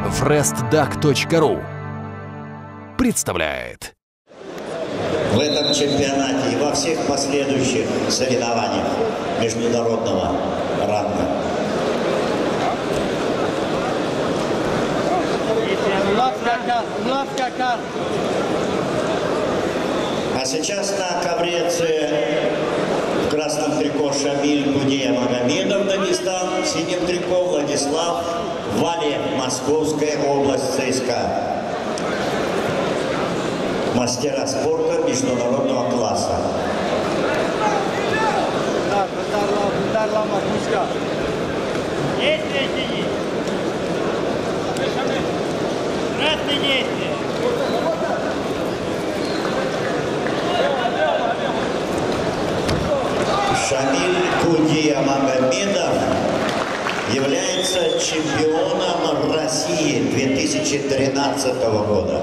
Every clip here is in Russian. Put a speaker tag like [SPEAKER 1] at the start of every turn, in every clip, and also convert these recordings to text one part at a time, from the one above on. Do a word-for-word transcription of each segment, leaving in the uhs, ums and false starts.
[SPEAKER 1] фрестдаг точка ру представляет.
[SPEAKER 2] В этом чемпионате и во всех последующих соревнованиях международного ранга а сейчас на ковреце в красном трико Шамиль Кудея Магомедов, Дагестан, в синем трико Владислав Валиев, Московская область, ЦСКА. Мастера спорта международного класса. Шамиль Кудея Магомедов является чемпионом России две тысячи тринадцатого года.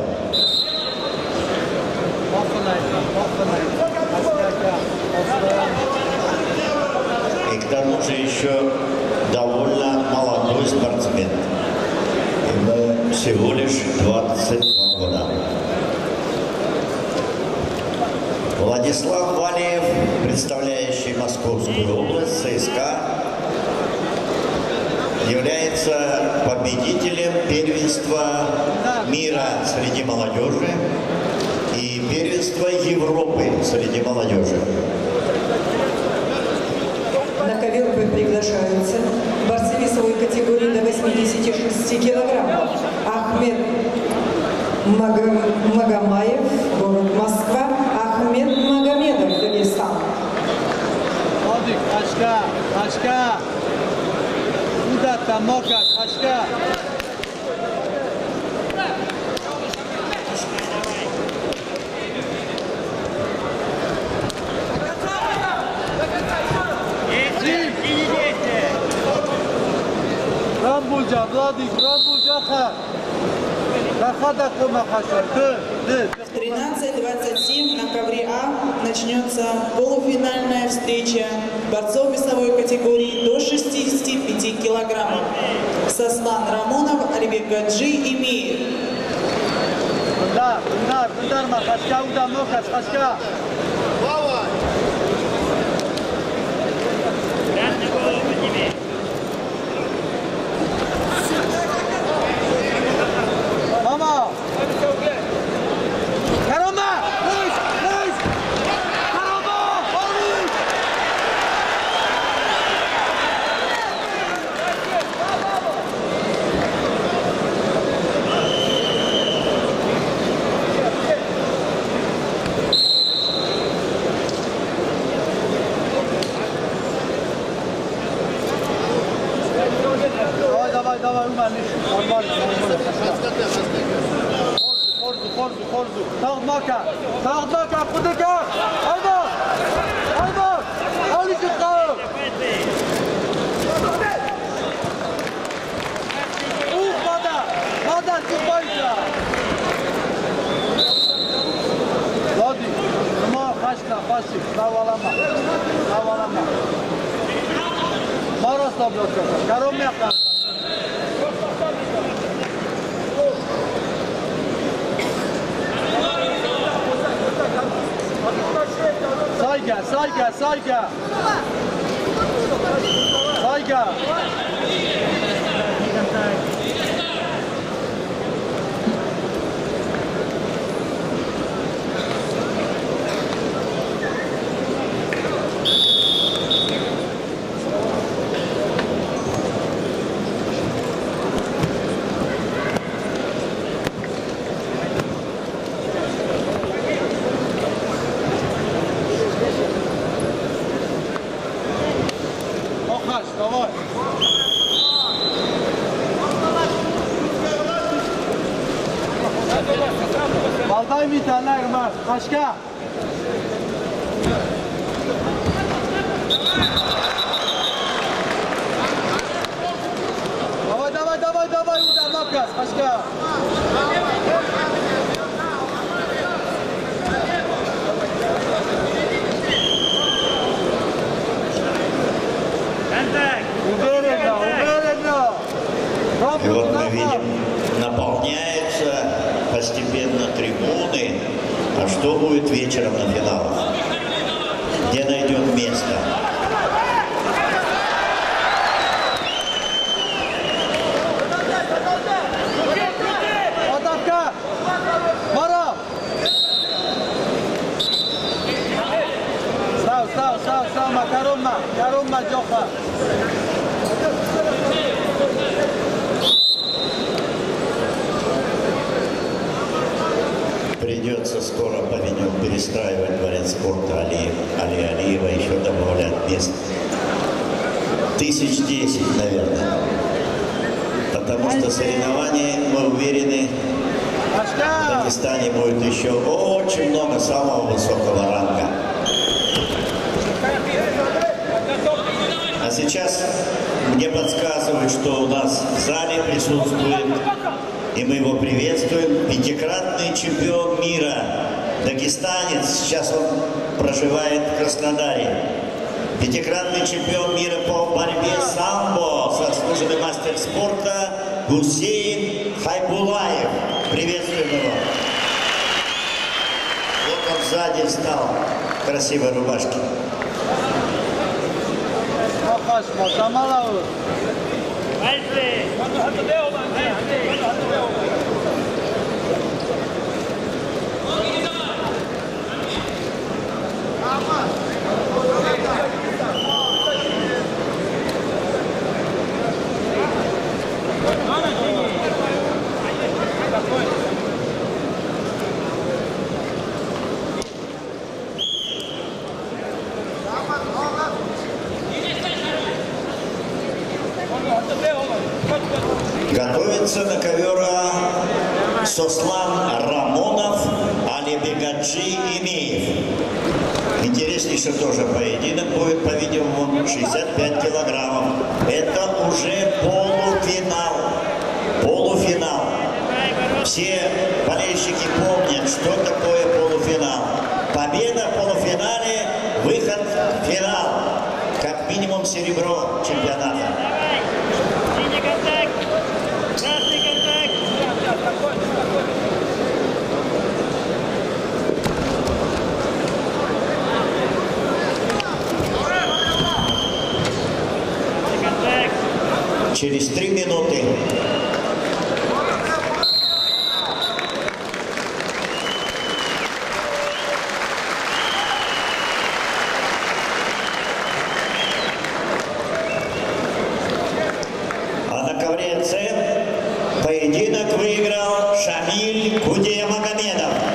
[SPEAKER 2] И к тому же еще довольно молодой спортсмен. Ему всего лишь двадцать два года. Владислав Валиев, представляющий Московскую область, ЦСКА, является победителем первенства мира среди молодежи и первенства Европы среди молодежи.
[SPEAKER 3] На ковер приглашаются борцы весовой категории до восьмидесяти шести килограммов. Ахмед Магомаев, город Москва, Ахмед Магомедов, Дагестан.
[SPEAKER 4] Владик, очка, очка. Куда-то мока, очка. Рамбуджа, Владик, Рамбуджа, ха.
[SPEAKER 5] тринадцать двадцать семь на ковре А начнется полуфинальная встреча борцов весовой категории до шестидесяти пяти килограммов. Сослан Рамонов, Алибек Гаджи и Мир.
[SPEAKER 4] Да, да, да, махачка, уда, махач, хачка.
[SPEAKER 6] Давай, нормально, нормально. Хорду, хорду, хорду. Тağmaка, tağmaка, kudaka. Haydi, haydi. Ali çıktı. Uх, вода, вода, çıkmayınca. Lodi, ama kaçta, pasif, davalama, davalama. Maras tablosu, karom yapar. Sayga, sayga, sayga. Sayga. Давай. Balday bir tane Erman. Başka. Давай, давай, давай, давай, удар, Мавкас. Başka.
[SPEAKER 2] И вот мы видим постепенно трибуны. А что будет вечером на финалах? Где найдем место?
[SPEAKER 6] Атака! Мара! Став, став, став, став, макаромна, макаромна, Джоха.
[SPEAKER 2] Придется скоро, по-видимому, перестраивать дворец спорта Али, Али Алиева, еще добавлять мест. Тысяч десять, наверное. Потому что соревнования, мы уверены, в Дагестане будет еще очень много самого высокого ранга. А сейчас мне подсказывают, что у нас в зале присутствует, и мы его приветствуем, пятикратный чемпион мира, дагестанец, сейчас он проживает в Краснодаре. Пятикратный чемпион мира по борьбе самбо, заслуженный мастер спорта Гусейн Хайбулаев. Приветствуем его. Вот он сзади встал в красивой рубашке. Готовится на ковер Сослан Рамонов, Алибегаджи Имеев. Интереснейший тоже поединок будет, по-видимому, шестьдесят пять килограммов. Это уже полуфинал. Полуфинал. Все болельщики помнят, что такое полуфинал. Победа в полуфинале, выход в финал. Как минимум серебро чемпионата. Через три минуты. А на ковре С поединок выиграл Шамиль Кудемагомедов.